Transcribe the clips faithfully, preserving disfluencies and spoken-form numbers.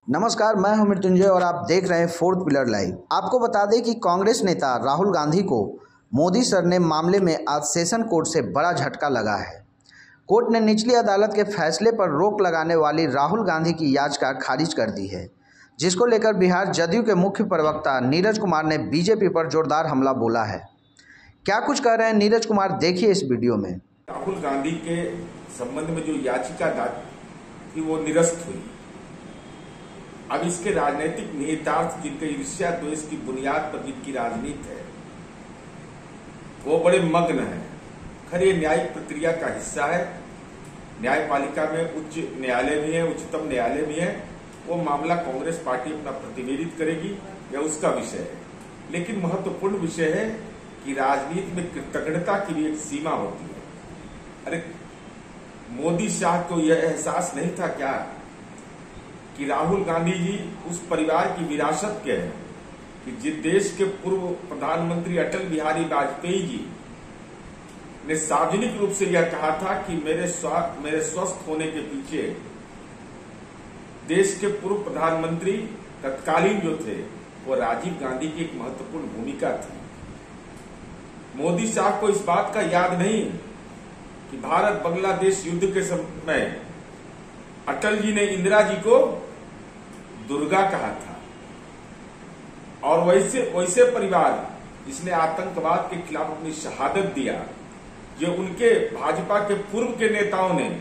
नमस्कार, मैं हूं मृत्युंजय और आप देख रहे हैं फोर्थ पिलर लाइव। आपको बता दें कि कांग्रेस नेता राहुल गांधी को मोदी सर ने मामले में आज सेशन कोर्ट से बड़ा झटका लगा है। कोर्ट ने निचली अदालत के फैसले पर रोक लगाने वाली राहुल गांधी की याचिका खारिज कर दी है, जिसको लेकर बिहार जदयू के मुख्य प्रवक्ता नीरज कुमार ने बीजेपी पर जोरदार हमला बोला है। क्या कुछ कह रहे हैं नीरज कुमार, देखिए इस वीडियो में। राहुल गांधी के संबंध में जो याचिका दायर थी वो निरस्त हुई। अब इसके राजनीतिक निहितार्थ, जिनके ईर्ष्या द्वेष की बुनियाद पर जिनकी राजनीति है, वो बड़े मग्न है। खैर, न्यायिक प्रक्रिया का हिस्सा है। न्यायपालिका में उच्च न्यायालय भी है, उच्चतम न्यायालय भी है। वो मामला कांग्रेस पार्टी अपना प्रतिनिधित्व करेगी, यह उसका विषय है। लेकिन महत्वपूर्ण विषय है कि राजनीति में कृतज्ञता की भी एक सीमा होती है। अरे, मोदी शाह को यह एहसास नहीं था क्या कि राहुल गांधी जी उस परिवार की विरासत के हैं कि जिस देश के पूर्व प्रधानमंत्री अटल बिहारी वाजपेयी जी ने सार्वजनिक रूप से यह कहा था कि मेरे स्वास्थ्य मेरे स्वस्थ होने के पीछे देश के पूर्व प्रधानमंत्री तत्कालीन जो थे वो राजीव गांधी की एक महत्वपूर्ण भूमिका थी। मोदी साहब को इस बात का याद नहीं कि भारत बांग्लादेश युद्ध के समय अटल जी ने इंदिरा जी को दुर्गा कहा था। और वैसे वैसे परिवार जिसने आतंकवाद के खिलाफ अपनी शहादत दिया, जो उनके भाजपा के पूर्व के नेताओं ने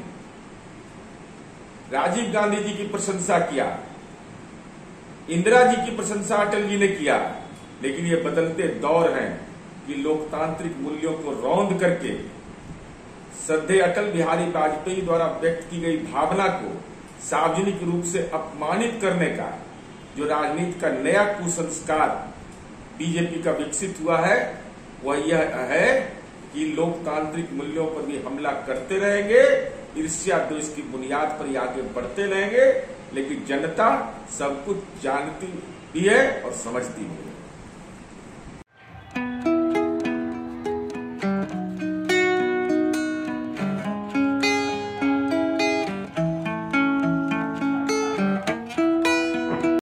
राजीव गांधी जी की प्रशंसा किया, इंदिरा जी की प्रशंसा अटल जी ने किया। लेकिन ये बदलते दौर हैं कि लोकतांत्रिक मूल्यों को रौंद करके श्रद्धेय अटल बिहारी वाजपेयी द्वारा व्यक्त की गई भावना को सार्वजनिक रूप से अपमानित करने का जो राजनीति का नया कुसंस्कार बीजेपी का विकसित हुआ है, वह यह है कि लोकतांत्रिक मूल्यों पर भी हमला करते रहेंगे, ईर्ष्या द्वेष की बुनियाद पर ही आगे बढ़ते रहेंगे। लेकिन जनता सब कुछ जानती भी है और समझती भी है।